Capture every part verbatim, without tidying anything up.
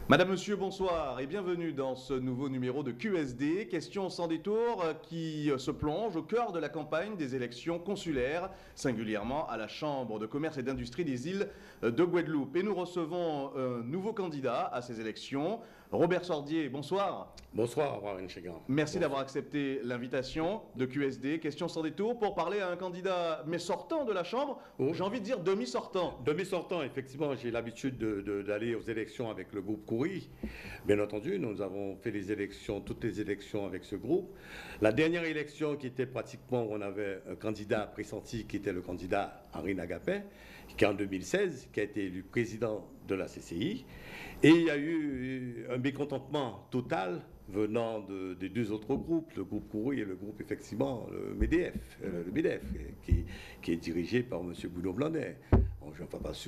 Madame, Monsieur, bonsoir et bienvenue dans ce nouveau numéro de Q S D, question sans détour qui se plonge au cœur de la campagne des élections consulaires, singulièrement à la Chambre de commerce et d'industrie des îles de Guadeloupe. Et nous recevons un nouveau candidat à ces élections, Robert Sordier, bonsoir. Bonsoir, Warren Chegan. Merci d'avoir accepté l'invitation de Q S D, question sans détour, pour parler à un candidat, mais sortant de la Chambre, Oh. j'ai envie de dire demi-sortant. Demi-sortant, effectivement, j'ai l'habitude d'aller de, de, aux élections avec le groupe Coury. Bien entendu, nous avons fait les élections, toutes les élections avec ce groupe. La dernière élection qui était pratiquement où on avait un candidat pressenti, qui était le candidat Henri Nagapin, qui en deux mille seize, qui a été élu président de la C C I. Et il y a eu un mécontentement total venant de, des deux autres groupes, le groupe Coury et le groupe, effectivement, le M D F, euh, le M D F qui, qui est dirigé par M. Bruno Blondet. Bon, je ne vais pas sur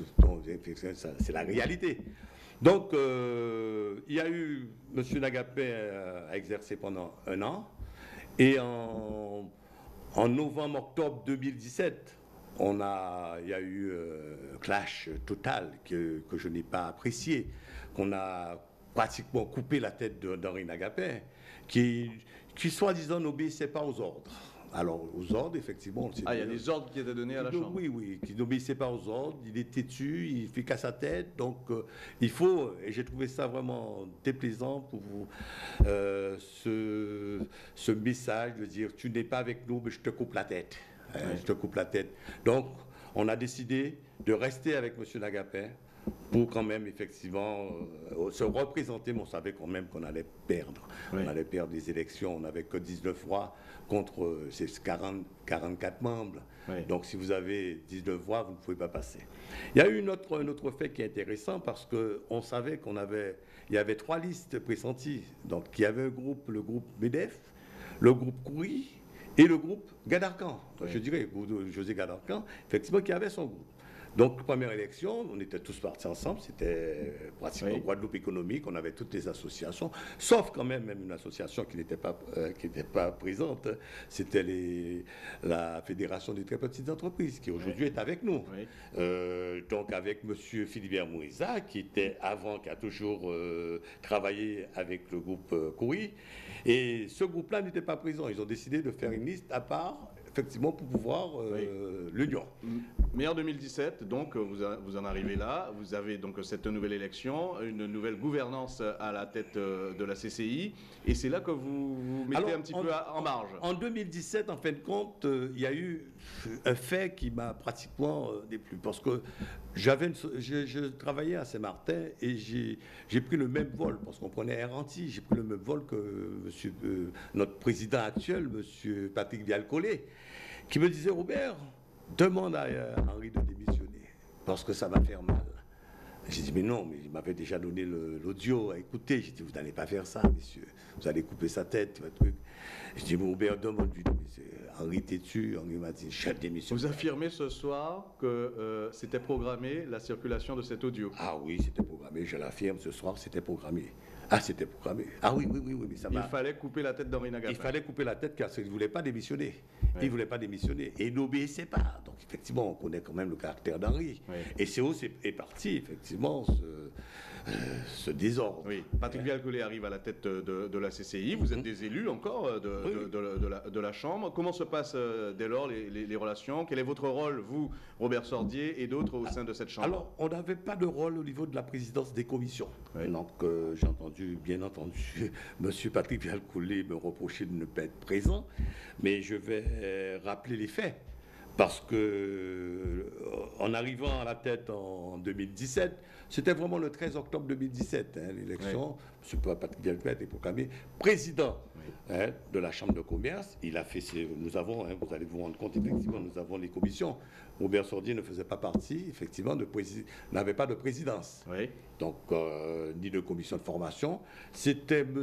c'est la réalité. Donc, euh, il y a eu, M. Nagapin euh, a exercé pendant un an, et en, en novembre-octobre deux mille dix-sept, on a, il y a eu euh, un clash total que, que je n'ai pas apprécié, qu'on a pratiquement coupé la tête d'Henri Nagapin, qui, qui soi-disant n'obéissait pas aux ordres. Alors, aux ordres, effectivement... Ah, il y a des ordres qui étaient donnés à la Chambre. Oui, oui, qui n'obéissait pas aux ordres, il est têtu, il fait qu'à sa tête, donc euh, il faut, et j'ai trouvé ça vraiment déplaisant pour vous, euh, ce, ce message de dire, tu n'es pas avec nous, mais je te coupe la tête. Hein, oui. Je te coupe la tête. Donc, on a décidé de rester avec M. Nagapin, pour quand même, effectivement, euh, se représenter, mais on savait quand même qu'on allait perdre. Oui. On allait perdre les élections, on n'avait que dix-neuf voix contre euh, ces quarante, quarante-quatre membres. Oui. Donc, si vous avez dix-neuf voix, vous ne pouvez pas passer. Il y a eu une autre, un autre fait qui est intéressant parce qu'on savait qu'on avait, il y avait trois listes pressenties. Donc, il y avait un groupe, le groupe M D F, le groupe Coury et le groupe Gadarcan. Oui. Je dirais, José Gadarcan, effectivement, qui avait son groupe. Donc, première élection, on était tous partis ensemble, c'était pratiquement oui. Guadeloupe économique, on avait toutes les associations, sauf quand même, même une association qui n'était pas, euh, qui n'était pas présente, c'était les, la Fédération des très petites entreprises, qui aujourd'hui oui. est avec nous. Oui. Euh, donc, avec M. Philibert Moïsa, qui était avant, qui a toujours euh, travaillé avec le groupe euh, Coury, et ce groupe-là n'était pas présent. Ils ont décidé de faire une liste à part, effectivement, pour pouvoir euh, oui. l'union. Mais en deux mille dix-sept, donc, vous, a, vous en arrivez là, vous avez donc cette nouvelle élection, une nouvelle gouvernance à la tête de la C C I, et c'est là que vous vous mettez Alors, un petit en, peu à, en marge. En deux mille dix-sept, en fin de compte, euh, il y a eu un fait qui m'a pratiquement euh, déplu, parce que j'avais, je, je travaillais à Saint-Martin et j'ai pris le même vol, parce qu'on prenait Air Antilles, j'ai pris le même vol que monsieur, euh, notre président actuel, M. Patrick Vial-Collet, qui me disait, Robert, demande à Henri de démissionner, parce que ça va faire mal. J'ai dit, mais non, mais il m'avait déjà donné l'audio à écouter. J'ai dit, vous n'allez pas faire ça, messieurs. Vous allez couper sa tête, votre truc. J'ai dit, mais Robert, demande-lui. Henri têtu, Henri m'a dit, je démissionne. Vous affirmez ce soir que euh, c'était programmé, la circulation de cet audio? Ah oui, c'était programmé, je l'affirme, ce soir, c'était programmé. Ah, c'était programmé. Ah oui, oui, oui, oui, mais ça Il fallait couper la tête d'Henri Nagapin. Il fallait couper la tête car il ne voulait pas démissionner. Oui. Il ne voulait pas démissionner. Et il n'obéissait pas. Donc, effectivement, on connaît quand même le caractère d'Henri. Oui. Et c'est où est parti, effectivement, ce, euh, ce désordre. Oui. Patrick Vial-Collet arrive à la tête de, de la C C I. Vous êtes des élus encore de, oui. de, de, de, la, de la Chambre. Comment se passent dès lors les, les, les relations? Quel est votre rôle, vous, Robert Sordier, et d'autres au sein de cette Chambre? Alors, on n'avait pas de rôle au niveau de la présidence des commissions. Oui. Donc, euh, j'ai entendu, bien entendu, M. Patrick Vial-Collet me reprocher de ne pas être présent, mais je vais euh, rappeler les faits. Parce que, euh, en arrivant à la tête en deux mille dix-sept, c'était vraiment le treize octobre deux mille dix-sept, hein, l'élection. Oui. M. Patrick Vial-Collet a été proclamé président oui. hein, de la Chambre de commerce. Il a fait ses, nous avons, hein, vous allez vous rendre compte, effectivement, nous avons les commissions. Robert Sordier ne faisait pas partie, effectivement, n'avait pas de présidence. Oui. Donc, euh, ni de commission de formation. C'était M.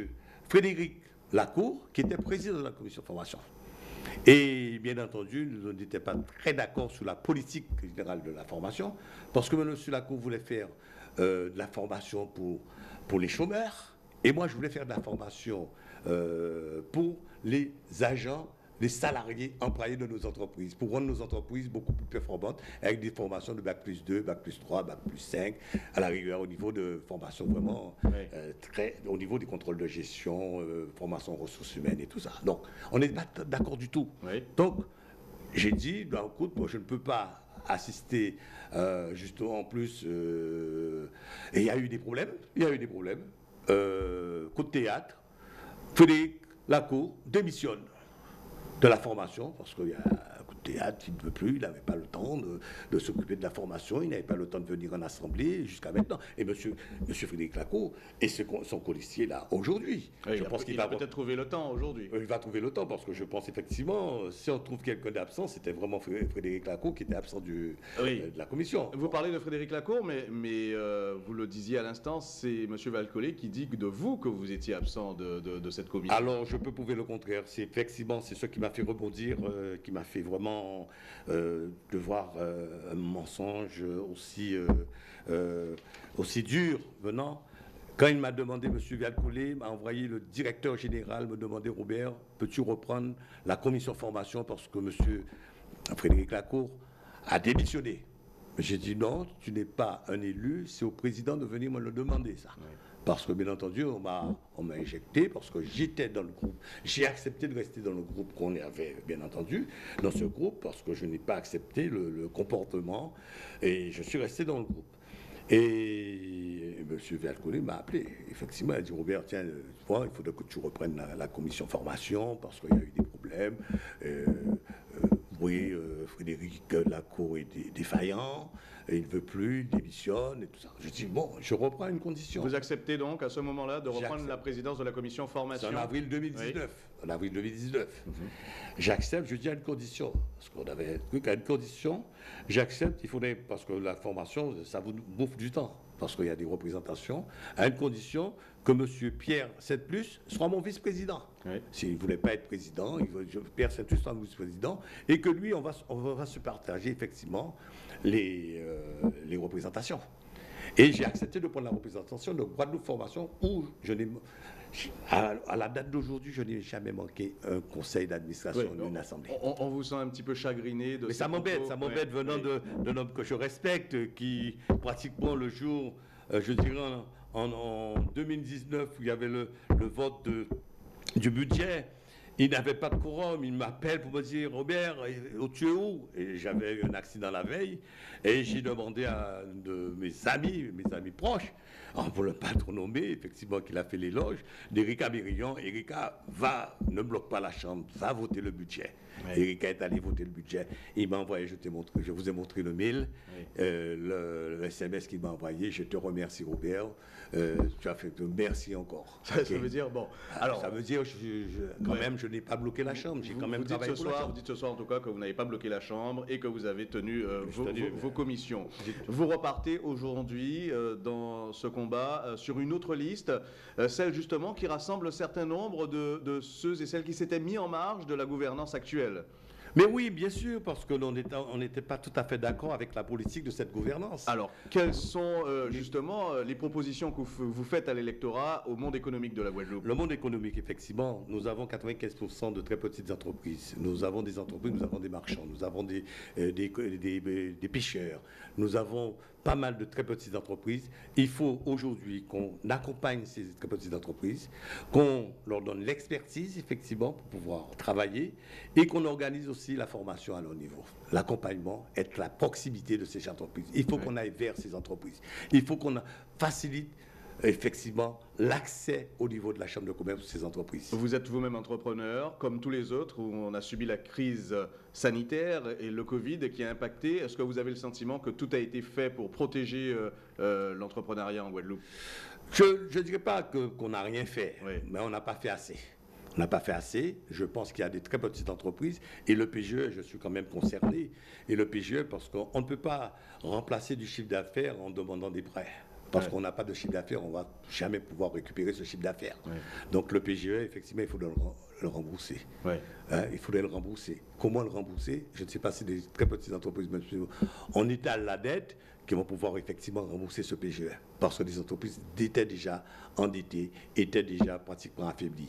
Frédéric Lacour qui était président de la commission de formation. Et bien entendu, nous n'étions pas très d'accord sur la politique générale de la formation, parce que M. Lacour voulait faire euh, de la formation pour, pour les chômeurs, et moi je voulais faire de la formation euh, pour les agents les salariés employés de nos entreprises, pour rendre nos entreprises beaucoup plus performantes, avec des formations de bac plus deux, bac plus trois, bac plus cinq, à la rigueur au niveau de formation vraiment Oui. euh, très, au niveau des contrôles de gestion, euh, formation ressources humaines et tout ça. Donc, on n'est pas d'accord du tout. Oui. Donc, j'ai dit, ben, écoute, moi je ne peux pas assister euh, justement en plus, euh, et il y a eu des problèmes, il y a eu des problèmes. Euh, coup de théâtre, Frédéric Lacour démissionne de la formation, parce qu'il y a un coup de théâtre, il ne veut plus, il n'avait pas le temps de, de s'occuper de la formation, il n'avait pas le temps de venir en assemblée jusqu'à maintenant. Et monsieur, monsieur Frédéric Lacour et ce, son colistier là, aujourd'hui, Oui, je il pense a, qu'il il va a peut-être trouvé le temps aujourd'hui. il va trouver le temps, parce que je pense effectivement, si on trouve quelqu'un d'absent, c'était vraiment Frédéric Lacour qui était absent du, Oui. euh, de la commission. Vous parlez de Frédéric Lacour, mais, mais euh, vous le disiez à l'instant, c'est M. Valcollet qui dit que de vous que vous étiez absent de, de, de cette commission. Alors, je peux prouver le contraire. C'est effectivement, c'est ce qui m'a fait rebondir, euh, qui m'a fait vraiment euh, de voir euh, un mensonge aussi, euh, euh, aussi dur venant. Quand il m'a demandé, M. Valcollet m'a envoyé le directeur général, me demandait, Robert, peux-tu reprendre la commission formation parce que M. Frédéric Lacour a démissionné. J'ai dit non, tu n'es pas un élu, c'est au président de venir me le demander, ça. Oui. Parce que, bien entendu, on m'a, on m'a injecté, parce que j'étais dans le groupe. J'ai accepté de rester dans le groupe qu'on avait, bien entendu, dans ce groupe, parce que je n'ai pas accepté le, le comportement, et je suis resté dans le groupe. Et M. Valcollet m'a appelé. Effectivement, il a dit, Robert, tiens, tu vois, il faudrait que tu reprennes la, la commission formation, parce qu'il y a eu des problèmes. Euh, euh, oui, euh, Frédéric Lacour est défaillant, et il ne veut plus, il démissionne et tout ça. Je dis, bon, je reprends une condition. Vous acceptez donc à ce moment-là de reprendre la présidence de la commission formation? C'est en avril deux mille dix-neuf. Oui. En avril deux mille dix-neuf. Mm-hmm. J'accepte, je dis à une condition, parce qu'on avait cru qu'à une condition, j'accepte, il faudrait, parce que la formation, ça vous bouffe du temps, parce qu'il y a des représentations, à une condition que M. Pierre Saint-Plus soit mon vice-président. Oui. S'il ne voulait pas être président, il veut, Pierre Saint-Plus soit mon vice-président, et que lui, on va, on va se partager effectivement les, euh, les représentations. Et j'ai accepté de prendre la représentation de Guadeloupe Formation, où je n'ai, à, à la date d'aujourd'hui, je n'ai jamais manqué un conseil d'administration oui, d'une assemblée. On, on vous sent un petit peu chagriné de. Mais ça m'embête, ça m'embête oui, venant oui. d'un homme que je respecte, qui pratiquement le jour, euh, je dirais en, en, en deux mille dix-neuf, où il y avait le, le vote de, du budget. Il n'avait pas de quorum, il m'appelle pour me dire, Robert, tu es où? Et j'avais eu un accident la veille, et j'ai demandé à un de mes amis, mes amis proches, pour ne pas trop nommer, effectivement, qu'il a fait l'éloge, d'Erika Bérillon. Erika, va, ne bloque pas la Chambre, va voter le budget. Oui. Erika est allé voter le budget. Il m'a envoyé, je, t'ai montré, je vous ai montré le mail, oui. euh, le, le S M S qu'il m'a envoyé. Je te remercie, Robert. Euh, tu as fait merci encore. Ça, okay. ça veut dire, bon. Alors, ça veut dire, je, je, quand ouais. même, je n'ai pas bloqué la Chambre. J'ai quand même vous travaillé dites ce pour soir, la Chambre. Vous dites ce soir, en tout cas, que vous n'avez pas bloqué la Chambre et que vous avez tenu, euh, vos, tenu vos, vos commissions. Vous repartez aujourd'hui euh, dans ce combat euh, sur une autre liste, euh, celle justement qui rassemble un certain nombre de, de ceux et celles qui s'étaient mis en marge de la gouvernance actuelle. Mais oui, bien sûr, parce que l'on n'était pas tout à fait d'accord avec la politique de cette gouvernance. Alors, quelles sont euh, justement les propositions que vous, vous faites à l'électorat au monde économique de la Guadeloupe? Le monde économique, effectivement, nous avons quatre-vingt-quinze pour cent de très petites entreprises. Nous avons des entreprises, nous avons des marchands, nous avons des, euh, des, des, des, des pêcheurs, nous avons pas mal de très petites entreprises. Il faut aujourd'hui qu'on accompagne ces très petites entreprises, qu'on leur donne l'expertise, effectivement, pour pouvoir travailler, et qu'on organise aussi la formation à leur niveau. L'accompagnement, être la proximité de ces entreprises. Il faut oui. qu'on aille vers ces entreprises. Il faut qu'on facilite effectivement l'accès au niveau de la Chambre de commerce de ces entreprises. Vous êtes vous-même entrepreneur, comme tous les autres, où on a subi la crise sanitaire et le Covid qui a impacté. Est-ce que vous avez le sentiment que tout a été fait pour protéger euh, euh, l'entrepreneuriat en Guadeloupe? Je ne dirais pas que, qu'on n'a rien fait, oui. mais on n'a pas fait assez. On n'a pas fait assez. Je pense qu'il y a des très petites entreprises et le P G E, je suis quand même concerné. Et le P G E, parce qu'on ne peut pas remplacer du chiffre d'affaires en demandant des prêts. Parce ouais. qu'on n'a pas de chiffre d'affaires, on ne va jamais pouvoir récupérer ce chiffre d'affaires. Ouais. Donc le P G E, effectivement, il faut le, le rembourser. Ouais. Hein, il faudrait le rembourser. Comment le rembourser? Je ne sais pas si des très petites entreprises, on étale la dette, qui vont pouvoir effectivement rembourser ce P G E. Parce que les entreprises étaient déjà endettées, étaient déjà pratiquement affaiblies.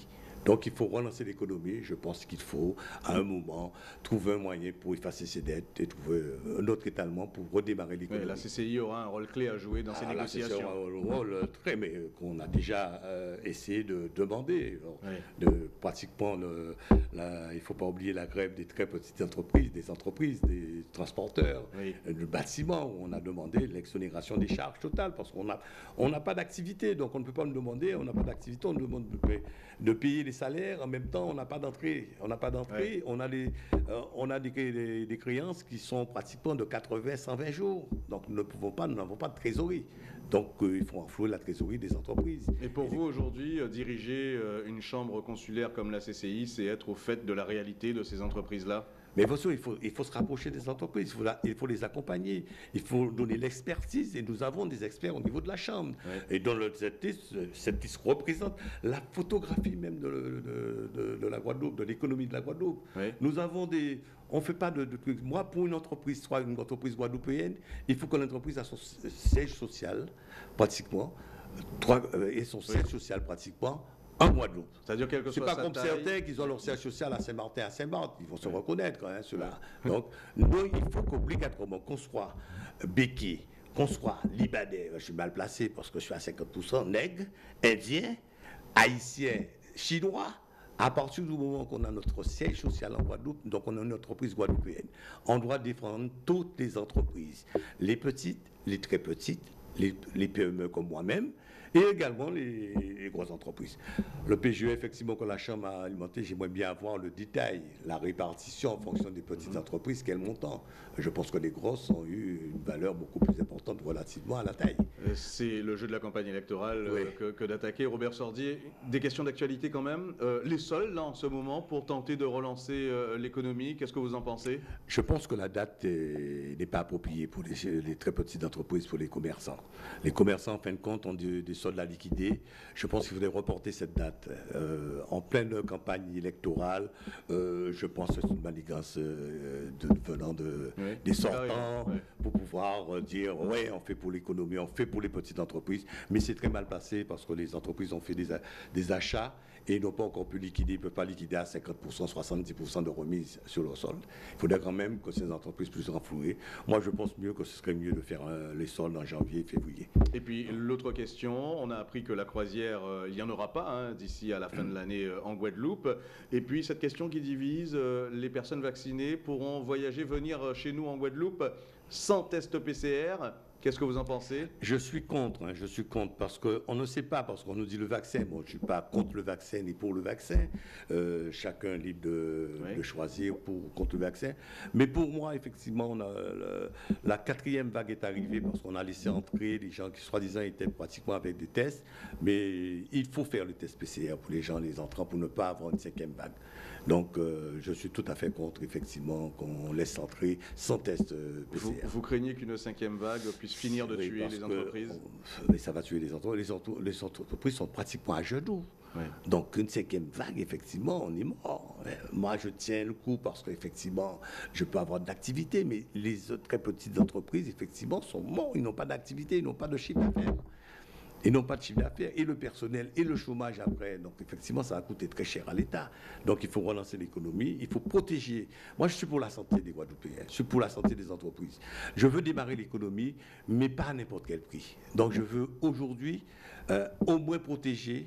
Donc il faut relancer l'économie. Je pense qu'il faut, à un moment, trouver un moyen pour effacer ses dettes et trouver un autre étalement pour redémarrer l'économie. Oui, la C C I aura un rôle clé à jouer dans ces Ah, négociations. C'est un rôle très, mais qu'on a déjà euh, essayé de demander. Oui. De, pratiquement, le, la, il ne faut pas oublier la grève des très petites entreprises, des entreprises, des transporteurs, Oui. le bâtiment, où on a demandé l'exonération des charges totales, parce qu'on n'a on n'a pas d'activité, donc on ne peut pas nous demander, on n'a pas d'activité, on nous demande de payer, de payer les salaires, en même temps on n'a pas d'entrée, on n'a pas d'entrée, oui. on a, les, euh, on a des, des, des créances qui sont pratiquement de quatre-vingts à cent vingt jours, donc nous ne pouvons pas, nous n'avons pas de trésorerie. Donc, euh, il faut enflouer la trésorerie des entreprises. Et pour Et vous, aujourd'hui, euh, diriger euh, une chambre consulaire comme la C C I, c'est être au fait de la réalité de ces entreprises-là? Mais bien sûr, il faut, il faut se rapprocher des entreprises, il faut, la, il faut les accompagner, il faut donner l'expertise, et nous avons des experts au niveau de la Chambre. Ouais. Et dans le, cette, liste, cette liste représente la photographie même de, de, de, de la Guadeloupe, de l'économie de la Guadeloupe. Ouais. Nous avons des... On ne fait pas de, de trucs. Moi, pour une entreprise, soit une entreprise guadeloupéenne, il faut que l'entreprise a son siège social, pratiquement, trois, euh, et son siège oui. social, pratiquement, en Guadeloupe. C'est-à-dire quelque chose. C'est pas comme taille. Certains qui ont leur siège social à Saint-Martin, à Saint-Martin. Ils vont se reconnaître quand même, ceux-là. Donc, nous, il faut qu'obligatoirement qu'on soit béqué, qu'on soit libanais. Je suis mal placé parce que je suis à cinquante pour cent nègre, indien, haïtien, chinois. À partir du moment qu'on a notre siège social en Guadeloupe, donc on a une entreprise guadeloupéenne, on doit défendre toutes les entreprises, les petites, les très petites, les, les P M E comme moi-même, et également les, les grosses entreprises. Le P G E, effectivement, que la Chambre a alimenté, j'aimerais bien avoir le détail, la répartition en fonction des petites entreprises, quel montant. Je pense que les grosses ont eu une valeur beaucoup plus importante relativement à la taille. C'est le jeu de la campagne électorale oui. que, que d'attaquer. Robert Sordier, des questions d'actualité quand même. Euh, les soldes, là, en ce moment, pour tenter de relancer euh, l'économie, qu'est-ce que vous en pensez? Je pense que la date n'est pas appropriée pour les, les très petites entreprises, pour les commerçants. Les commerçants, en fin de compte, ont des, des soldes à liquider. Je pense qu'il faudrait reporter cette date. Euh, en pleine campagne électorale, euh, je pense que c'est une manigance euh, de, venant de, oui. des sortants oui. pour pouvoir dire, ouais, on fait pour l'économie, on fait pour les petites entreprises, mais c'est très mal passé parce que les entreprises ont fait des, des achats et n'ont pas encore pu liquider, ils ne peuvent pas liquider à cinquante pour cent, soixante-dix pour cent de remise sur leur solde. Il faudrait quand même que ces entreprises puissent renflouer. Moi, je pense mieux que ce serait mieux de faire euh, les soldes en janvier et février. Et puis, l'autre question, on a appris que la croisière, euh, il n'y en aura pas hein, d'ici à la fin de l'année euh, en Guadeloupe. Et puis, cette question qui divise, euh, les personnes vaccinées pourront voyager, venir chez nous en Guadeloupe sans test P C R. Qu'est-ce que vous en pensez? Je suis contre, hein, je suis contre, parce qu'on ne sait pas, parce qu'on nous dit le vaccin. Moi, je ne suis pas contre le vaccin ni pour le vaccin. Euh, chacun est libre de, oui. de choisir pour, contre le vaccin. Mais pour moi, effectivement, on a, le, la quatrième vague est arrivée parce qu'on a laissé entrer les gens qui, soi-disant, étaient pratiquement avec des tests. Mais il faut faire le test P C R pour les gens, les entrants, pour ne pas avoir une cinquième vague. Donc, euh, je suis tout à fait contre, effectivement, qu'on laisse entrer sans test euh, P C R. Vous, vous craignez qu'une cinquième vague puisse finir de oui, tuer les entreprises? Que, on, ça va tuer les entreprises. Les, entre, les entreprises sont pratiquement à genoux. Oui. Donc, une cinquième vague, effectivement, on est mort. Moi, je tiens le coup parce qu'effectivement, je peux avoir d'activité, mais les très petites entreprises, effectivement, sont morts. Ils n'ont pas d'activité, ils n'ont pas de chiffre d'affaires. Ils n'ont pas de chiffre d'affaires, et le personnel, et le chômage après. Donc, effectivement, ça va coûter très cher à l'État. Donc, il faut relancer l'économie, il faut protéger. Moi, je suis pour la santé des Guadeloupéens, je suis pour la santé des entreprises. Je veux démarrer l'économie, mais pas à n'importe quel prix. Donc, je veux aujourd'hui euh, au moins protéger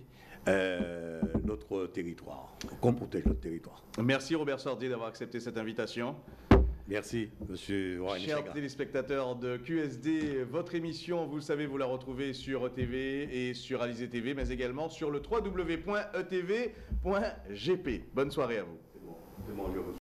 euh, notre territoire, qu'on protège notre territoire. Merci Robert Sordier d'avoir accepté cette invitation. Merci, monsieur. Chers téléspectateurs de Q S D, votre émission, vous le savez, vous la retrouvez sur E T V et sur Alizé T V, mais également sur le w w w point e t v point g p. Bonne soirée à vous. C'est bon.